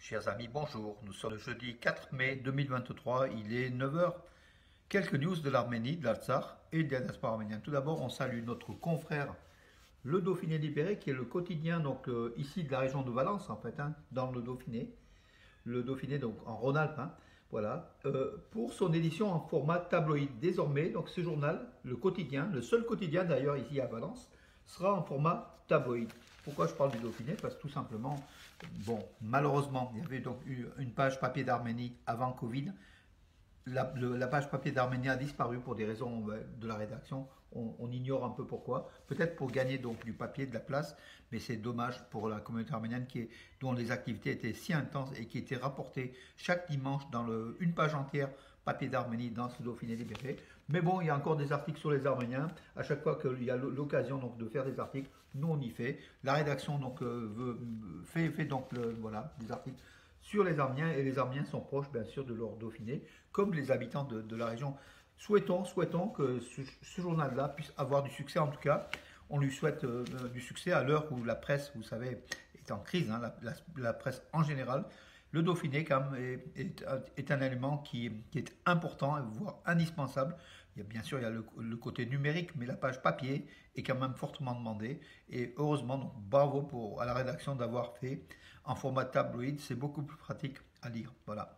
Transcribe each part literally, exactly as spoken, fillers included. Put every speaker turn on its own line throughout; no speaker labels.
Chers amis, bonjour. Nous sommes le jeudi quatre mai deux mille vingt-trois. Il est neuf heures. Quelques news de l'Arménie, de l'Artsakh et de la diaspora arménienne. Tout d'abord, on salue notre confrère Le Dauphiné Libéré, qui est le quotidien donc euh, ici de la région de Valence, en fait, hein, dans le Dauphiné. Le Dauphiné, donc en Rhône-Alpes, hein, voilà, euh, pour son édition en format tabloïd. Désormais, donc ce journal, le quotidien, le seul quotidien d'ailleurs ici à Valence, sera en format tabloïd. Pourquoi je parle du Dauphiné? Parce que tout simplement, bon, malheureusement, il y avait donc eu une page papier d'Arménie avant Covid. La, le- la page papier d'Arménie a disparu pour des raisons euh, de la rédaction. On, on ignore un peu pourquoi. Peut-être pour gagner donc du papier, de la place, mais c'est dommage pour la communauté arménienne qui est- dont les activités étaient si intenses et qui étaient rapportées chaque dimanche dans le- une page entière papier d'Arménie dans ce Dauphiné libéré. Mais bon, il y a encore des articles sur les Arméniens. À chaque fois qu'il y a l'occasion donc de faire des articles, nous on y fait. La rédaction donc euh, veut- fait, fait donc le- voilà des articles sur les Arméniens, et les Arméniens sont proches bien sûr de leur Dauphiné, comme les habitants de, de la région. Souhaitons, souhaitons que ce, ce journal-là puisse avoir du succès. En tout cas, on lui souhaite euh, euh, du succès à l'heure où la presse, vous savez, est en crise, hein, la, la- la presse en général. Le Dauphiné, quand même, est, est un- est un élément qui, qui est important, voire indispensable. Il y a, bien sûr, il y a le, le côté numérique, mais la page papier est quand même fortement demandée. Et heureusement, donc bravo pour, à la rédaction d'avoir fait en format tabloïd. C'est beaucoup plus pratique à lire. Voilà.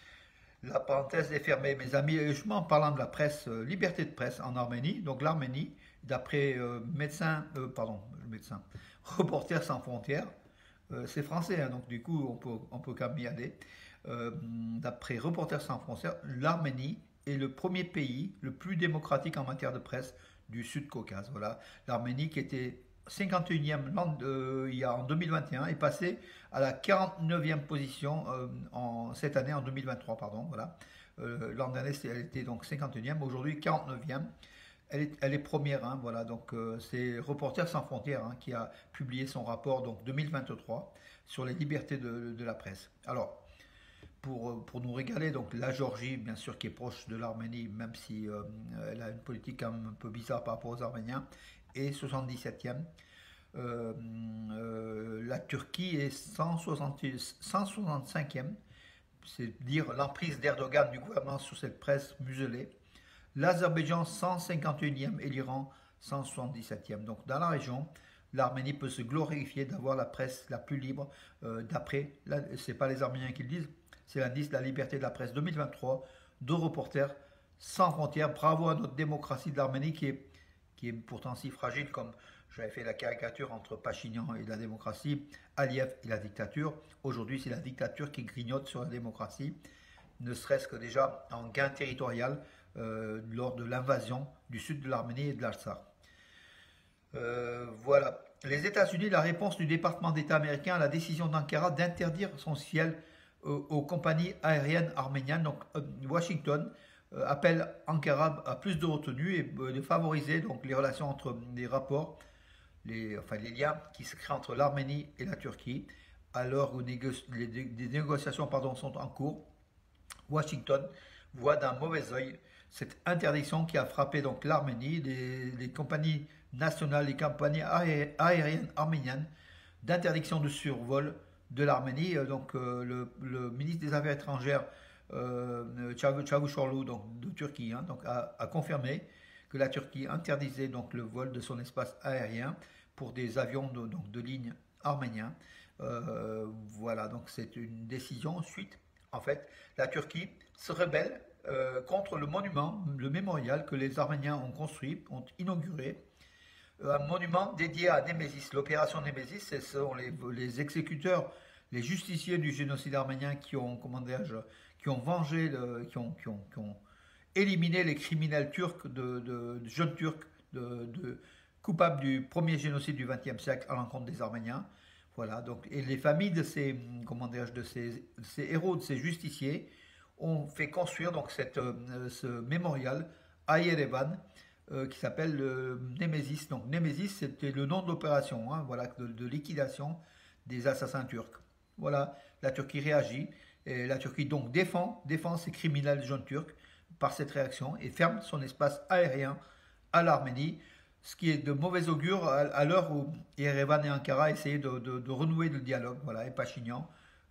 La parenthèse est fermée, mes amis. Et justement, en parlant de la presse, euh, liberté de presse en Arménie, donc l'Arménie, d'après euh, médecins, euh, pardon, le médecin, Reporters sans frontières, euh, c'est français, hein, donc du coup, on peut, on peut quand même y aller. Euh, D'après Reporters sans frontières, l'Arménie est le premier pays le plus démocratique en matière de presse du Sud-Caucase. Voilà, l'Arménie qui était cinquante et unième land- euh, il y a, en deux mille vingt et un est passée à la quarante-neuvième position euh, en, cette année, en deux mille vingt-trois, pardon. Voilà. Euh, L'an dernier, elle était donc cinquante et unième, aujourd'hui quarante-neuvième. Elle est, elle est première, hein, voilà. Donc euh, c'est Reporters sans frontières, hein, qui a publié son rapport donc deux mille vingt-trois sur les libertés de, de la presse. Alors, pour, euh, pour nous régaler, donc la Géorgie, bien sûr, qui est proche de l'Arménie, même si euh, elle a une politique quand même un peu bizarre par rapport aux Arméniens, est soixante-dix-septième. Euh, euh, la Turquie est cent soixante, cent soixante-cinquième, c'est dire l'emprise d'Erdogan du gouvernement sur cette presse muselée. L'Azerbaïdjan cent cinquante et unième et l'Iran cent soixante-dix-septième. Donc dans la région, l'Arménie peut se glorifier d'avoir la presse la plus libre euh, d'après, ce n'est pas les Arméniens qui le disent, c'est l'indice de la liberté de la presse deux mille vingt-trois de Reporters sans frontières. Bravo à notre démocratie de l'Arménie qui est, qui est pourtant si fragile, comme j'avais fait la caricature entre Pachinian et la démocratie, Aliyev et la dictature. Aujourd'hui, c'est la dictature qui grignote sur la démocratie, ne serait-ce que déjà en gain territorial euh, lors de l'invasion du sud de l'Arménie et de l'Artsakh. Euh, voilà. Les États-Unis, la réponse du département d'État américain à la décision d'Ankara d'interdire son ciel euh, aux compagnies aériennes arméniennes. Donc, euh, Washington euh, appelle Ankara à plus de retenue et euh, de favoriser donc les relations entre les rapports, les, enfin les liens qui se créent entre l'Arménie et la Turquie, alors où négo- les, les négociations pardon, sont en cours. Washington voit d'un mauvais œil cette interdiction qui a frappé donc l'Arménie, les, les compagnies nationales, les compagnies aé- aériennes arméniennes, d'interdiction de survol de l'Arménie. Euh, Donc euh, le, le ministre des Affaires étrangères euh, Çavu- Çavuşoğlu, donc de Turquie, hein, donc a, a confirmé que la Turquie interdisait donc le vol de son espace aérien pour des avions de, donc de ligne arméniens. Euh, voilà, donc c'est une décision suite. En fait, la Turquie se rebelle euh, contre le monument, le mémorial que les Arméniens ont construit, ont inauguré, euh, un monument dédié à Némésis. L'opération Némésis, ce sont les, les exécuteurs, les justiciers du génocide arménien qui ont, comment dirais-je, qui ont vengé, le- qui, ont, qui, ont, qui ont éliminé les criminels turcs, de, de- de jeunes turcs, de, de- coupables du premier génocide du vingtième siècle à l'encontre des Arméniens. Voilà, donc, et les familles de ces, comment dirais-je, de ces, de ces héros, de ces justiciers, ont fait construire donc cette, euh, ce mémorial à Yerevan, euh, qui s'appelle euh, Némésis. Donc Némésis, c'était le nom de l'opération, hein, voilà, de, de liquidation des assassins turcs. Voilà, la Turquie réagit, et la Turquie donc défend, défend ces criminels jeunes turcs par cette réaction et ferme son espace aérien à l'Arménie, ce qui est de mauvais augure à, à l'heure où Yerevan et Ankara essayaient de, de- de renouer le dialogue. Voilà, et Pachinian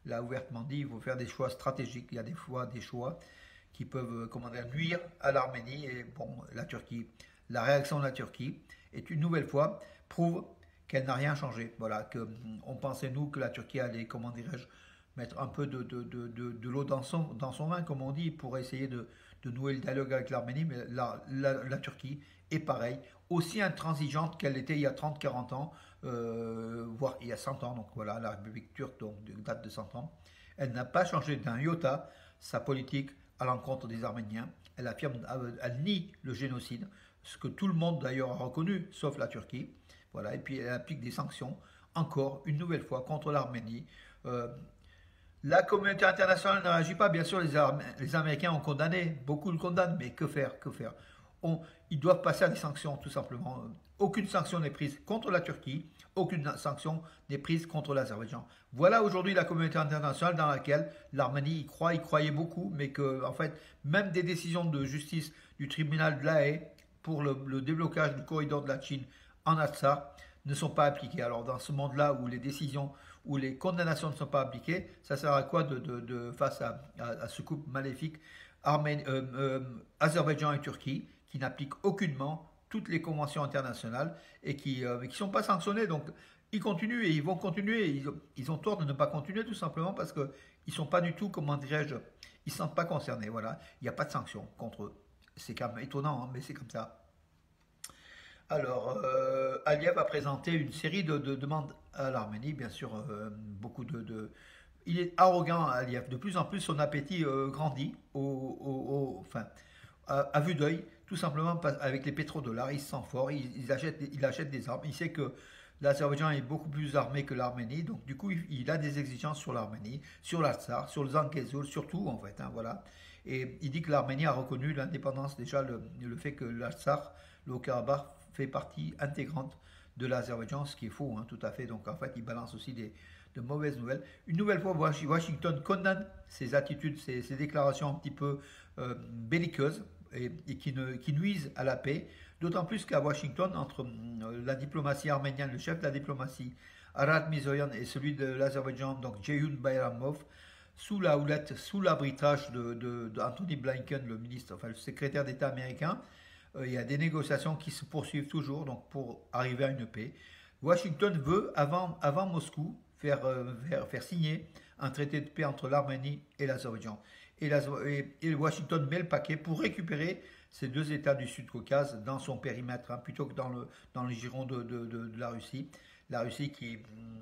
l'a ouvertement dit, il faut faire des choix stratégiques. Il y a des fois des choix qui peuvent, comment dire, nuire à l'Arménie. Et bon, la Turquie, la réaction de la Turquie est une nouvelle fois prouve qu'elle n'a rien changé. Voilà, que on pensait nous que la Turquie allait, comment dirais-je, mettre un peu de, de, de, de, de l'eau dans son, dans son vin, comme on dit, pour essayer de, de nouer le dialogue avec l'Arménie, mais la, la, la Turquie est pareille, aussi intransigeante qu'elle était il y a trente quarante ans, euh, voire il y a cent ans, donc voilà, la République turque donc, date de cent ans. Elle n'a pas changé d'un iota sa politique à l'encontre des Arméniens. Elle affirme, elle nie le génocide, ce que tout le monde d'ailleurs a reconnu, sauf la Turquie. Voilà, et puis elle applique des sanctions, encore une nouvelle fois, contre l'Arménie. Euh, la communauté internationale ne réagit pas, bien sûr, les, les Américains ont condamné, beaucoup le condamnent, mais que faire, que faire On, Ils doivent passer à des sanctions, tout simplement. Aucune sanction n'est prise contre la Turquie, aucune sanction n'est prise contre l'Azerbaïdjan. Voilà aujourd'hui la communauté internationale dans laquelle l'Arménie y croit, y croyait beaucoup, mais que, en fait, même des décisions de justice du tribunal de La Haye pour le, le déblocage du corridor de la Chine en Artsakh ne sont pas appliquées. Alors, dans ce monde-là où les décisions où les condamnations ne sont pas appliquées, ça sert à quoi de, de, de face à, à, à ce couple maléfique Armène, euh, euh, Azerbaïdjan et Turquie, qui n'appliquent aucunement toutes les conventions internationales et qui ne euh, sont pas sanctionnés. Donc, ils continuent et ils vont continuer. Ils, ils ont tort de ne pas continuer tout simplement parce qu'ils ne sont pas du tout, comment dirais-je, ils ne se sentent pas concernés. Voilà, il n'y a pas de sanctions contre eux. C'est quand même étonnant, hein, mais c'est comme ça. Alors, euh, Aliyev a présenté une série de, de demandes à l'Arménie, bien sûr, euh, beaucoup de, de, il est arrogant, Aliyev. De plus en plus, son appétit euh, grandit, au, au, au, enfin, à, à vue d'œil, tout simplement avec les pétrodollars. Il se sent fort, il, il, achète, il achète des armes. Il sait que l'Azerbaïdjan est beaucoup plus armé que l'Arménie, donc du coup, il, il a des exigences sur l'Arménie, sur l'Artsakh, sur le Zangezur, surtout, en fait. Hein, voilà. Et il dit que l'Arménie a reconnu l'indépendance, déjà, le, le fait que l'Artsakh, le Haut-Karabakh, fait partie intégrante de l'Azerbaïdjan, ce qui est faux, hein, tout à fait. Donc, en fait, il balance aussi des de mauvaises nouvelles. Une nouvelle fois, Washington condamne ces attitudes, ces, ces déclarations un petit peu euh, belliqueuses et, et qui, ne, qui nuisent à la paix. D'autant plus qu'à Washington, entre euh, la diplomatie arménienne, le chef de la diplomatie, Arad Mizoyan, et celui de l'Azerbaïdjan, donc Ceyhun Bayramov, sous la houlette, sous l'arbitrage de, de, de Anthony Blinken, le ministre, enfin le secrétaire d'État américain, euh, il y a des négociations qui se poursuivent toujours donc pour arriver à une paix. Washington veut, avant, avant Moscou, Faire, euh, faire, faire signer un traité de paix entre l'Arménie et l'Azerbaïdjan. Et, et, et Washington met le paquet pour récupérer ces deux États du Sud-Caucase dans son périmètre, hein, plutôt que dans le, dans le giron de, de, de, de la Russie. La Russie qui,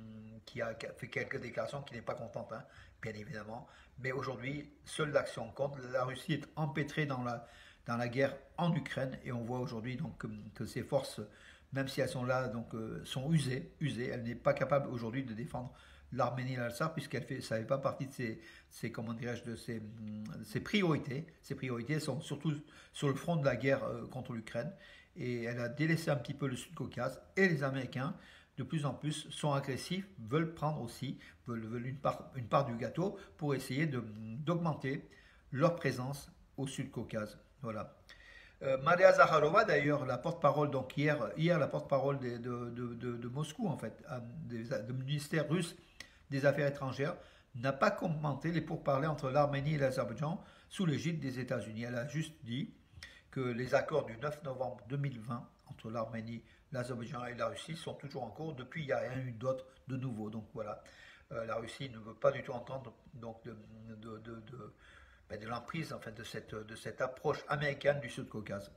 qui a fait quelques déclarations, qui n'est pas contente, hein, bien évidemment. Mais aujourd'hui, seule l'action compte. La Russie est empêtrée dans la, dans la guerre en Ukraine et on voit aujourd'hui donc que, que ses forces, même si elles sont là, donc, euh, sont usées, usées. Elle n'est pas capable aujourd'hui de défendre l'Arménie et l'Artsakh, puisqu'elle fait, ça ne fait pas partie de ses, ses comment dirais-je, de ses, ses priorités. Ses priorités sont surtout sur le front de la guerre euh, contre l'Ukraine. Et elle a délaissé un petit peu le Sud-Caucase. Et les Américains, de plus en plus, sont agressifs, veulent prendre aussi, veulent, veulent une, part, une part du gâteau pour essayer d'augmenter leur présence au Sud-Caucase. Voilà. Euh, Maria Zakharova, d'ailleurs, la porte-parole, donc hier, hier la porte-parole de, de, de, de, de Moscou, en fait, du ministère russe des Affaires étrangères, n'a pas commenté les pourparlers entre l'Arménie et l'Azerbaïdjan sous l'égide des États-Unis. Elle a juste dit que les accords du neuf novembre deux mille vingt entre l'Arménie, l'Azerbaïdjan et la Russie sont toujours en cours. Depuis, il n'y a rien eu d'autre de nouveau. Donc voilà, euh, la Russie ne veut pas du tout entendre donc, de, de, de, de de l'emprise en fait, de, cette, de cette approche américaine du Sud-Caucase.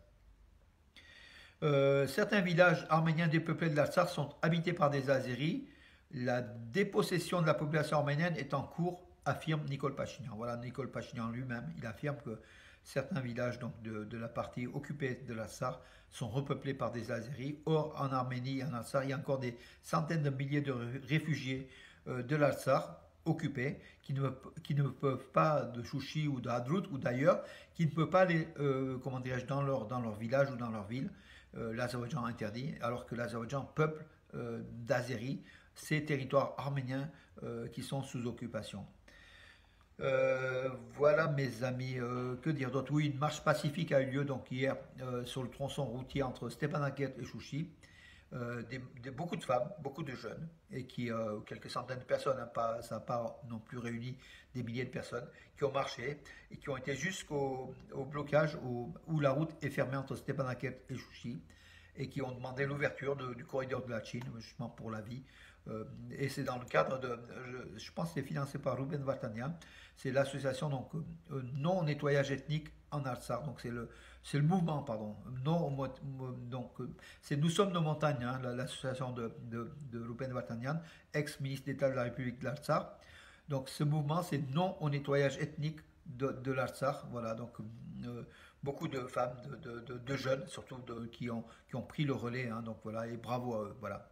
Euh, certains villages arméniens dépeuplés de l'Artsakh sont habités par des Azéris. La dépossession de la population arménienne est en cours, affirme Nicole Pachinian. Voilà, Nicole Pachinian lui-même, il affirme que certains villages donc, de, de la partie occupée de l'Artsakh sont repeuplés par des Azéris. Or, en Arménie et en Artsakh, il y a encore des centaines de milliers de réfugiés euh, de l'Artsakh occupés, qui ne, qui ne peuvent pas de Chouchi ou de Hadrout ou d'ailleurs, qui ne peuvent pas aller, euh, comment dirais-je, dans leur, dans leur village ou dans leur ville. Euh, L'Azerbaïdjan interdit, alors que l'Azerbaïdjan peuple euh, d'Azéris ces territoires arméniens euh, qui sont sous occupation. Euh, voilà mes amis, euh, que dire d'autre? Oui, une marche pacifique a eu lieu donc hier euh, sur le tronçon routier entre Stepanakert et Chouchi. euh, des, des- beaucoup de femmes, beaucoup de jeunes, et qui, euh, quelques centaines de personnes, hein, pas, ça n'a pas non plus réuni des milliers de personnes, qui ont marché et qui ont été jusqu'au au blocage où, où la route est fermée entre Stepanakert et Chouchi, et qui ont demandé l'ouverture de- du corridor de la Chine, justement pour la vie. Euh, et c'est dans le cadre de, je, je pense que c'est financé par Ruben Vartanian, c'est l'association donc euh, non nettoyage ethnique en Artsakh, donc c'est le, c'est le mouvement, pardon, non, donc euh, c'est Nous sommes nos montagnes, hein, l'association de, de, de Ruben Vartanian, ex-ministre d'État de la République de l'Artsakh. Donc ce mouvement, c'est non au nettoyage ethnique de, de l'Artsakh. Voilà, donc euh, beaucoup de femmes, de, de, de, de jeunes, surtout de, qui, ont, qui ont pris le relais. Hein, donc voilà, et bravo à eux. Voilà.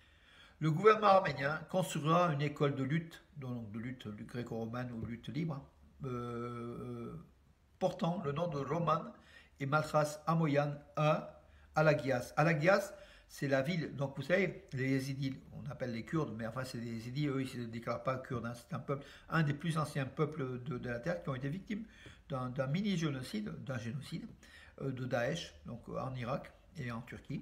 Le gouvernement arménien construira une école de lutte, donc de lutte gréco-romaine ou lutte libre, euh, euh, portant le nom de Roman et Malchas Amoyan à Alagias. Alagias, c'est la ville, donc vous savez, les Yézidis, on appelle les Kurdes, mais enfin c'est des Yézidis, eux ils ne se déclarent pas Kurdes, hein, c'est un peuple, un des plus anciens peuples de, de la terre qui ont été victimes d'un mini-génocide, d'un génocide euh, de Daesh, donc en Irak et en Turquie.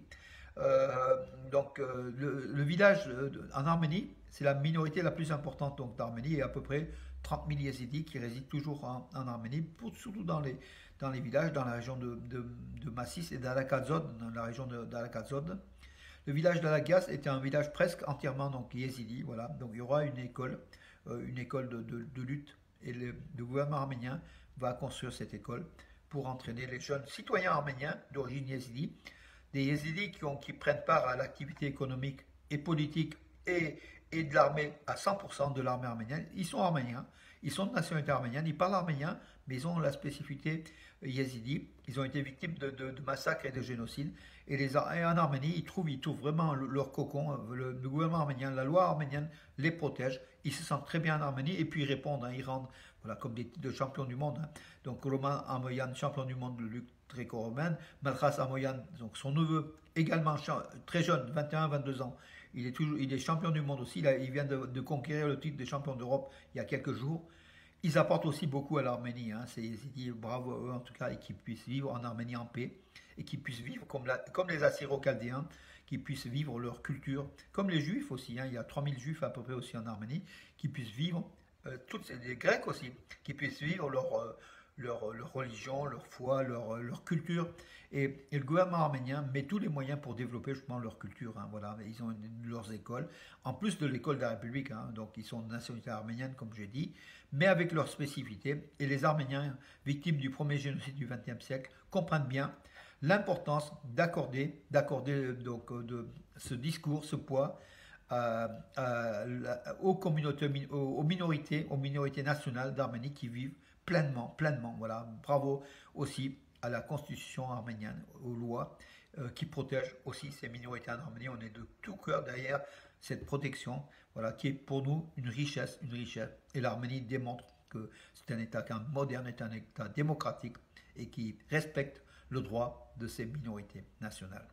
Euh, donc euh, le, le, village euh, en Arménie, c'est la minorité la plus importante donc d'Arménie, et à peu près trente mille Yézidis qui résident toujours en, en Arménie, pour, surtout dans les, dans les villages, dans la région de, de, de Massis et d'Alakazod, dans la région d'Alakazod. Le village d'Alagias était un village presque entièrement donc yézidi, voilà. Donc il y aura une école, euh, une école de, de, de lutte, et le, le gouvernement arménien va construire cette école pour entraîner les jeunes citoyens arméniens d'origine yézidi, des yézidis qui, ont, qui prennent part à l'activité économique et politique et, et de l'armée à cent pour cent de l'armée arménienne. Ils sont arméniens, ils sont de nationalité arménienne, ils parlent arménien, mais ils ont la spécificité yézidi. Ils ont été victimes de, de, de massacres et de génocides. Et, les, et en Arménie, ils trouvent, ils trouvent vraiment leur cocon. Le, le gouvernement arménien, la loi arménienne les protège. Ils se sentent très bien en Arménie et puis ils répondent, hein, ils rendent voilà, comme des de champions du monde. Hein. Donc Roman Amoyan, champion du monde de lutte gréco-romaine. Malchas Amoyan, donc son neveu, également très jeune, vingt et un vingt-deux ans. Il est, toujours, il est champion du monde aussi. Il, a, il vient de, de conquérir le titre des champions d'Europe il y a quelques jours. Ils apportent aussi beaucoup à l'Arménie. Hein. C'est dit bravo à eux en tout cas, et qu'ils puissent vivre en Arménie en paix, et qu'ils puissent vivre comme, la, comme les Assyro-Chaldéens, qui puissent vivre leur culture, comme les Juifs aussi. Hein. Il y a trois mille Juifs à peu près aussi en Arménie, qui puissent vivre, euh, toutes les Grecs aussi, qui puissent vivre leur, euh, leur, leur religion, leur foi, leur, leur culture. Et, et, le gouvernement arménien met tous les moyens pour développer justement leur culture. Hein, voilà. Ils ont une, leurs écoles, en plus de l'école de la République, hein, donc ils sont de nationalité arménienne, comme j'ai dit, mais avec leurs spécificités. Et les Arméniens, victimes du premier génocide du vingtième siècle, comprennent bien l'importance d'accorder, d'accorder donc de ce discours, ce poids euh, euh, aux communautés, aux minorités, aux minorités nationales d'Arménie qui vivent pleinement, pleinement. Voilà, bravo aussi à la constitution arménienne, aux lois euh, qui protègent aussi ces minorités en Arménie. On est de tout cœur derrière cette protection, voilà, qui est pour nous une richesse, une richesse. Et l'Arménie démontre que c'est un État qu'un moderne, est un État démocratique et qui respecte le droit de ces minorités nationales.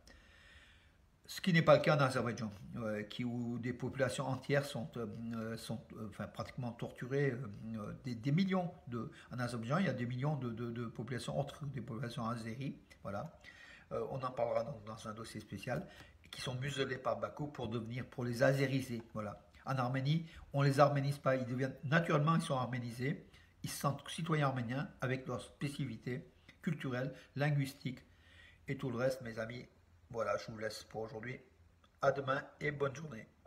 Ce qui n'est pas le cas en Azerbaïdjan, euh, qui, où des populations entières sont, euh, sont euh, enfin, pratiquement torturées. Euh, des, des millions de, en Azerbaïdjan, il y a des millions de, de, de populations autres, des populations azéries, voilà. Euh, on en parlera donc dans un dossier spécial, qui sont muselées par Bakou pour devenir, pour les azériser, voilà. En Arménie, on ne les arménise pas, ils deviennent, naturellement ils sont arménisés, ils se sentent citoyens arméniens avec leurs spécificités culturelles, linguistiques et tout le reste, mes amis. Voilà, je vous laisse pour aujourd'hui. À demain et bonne journée.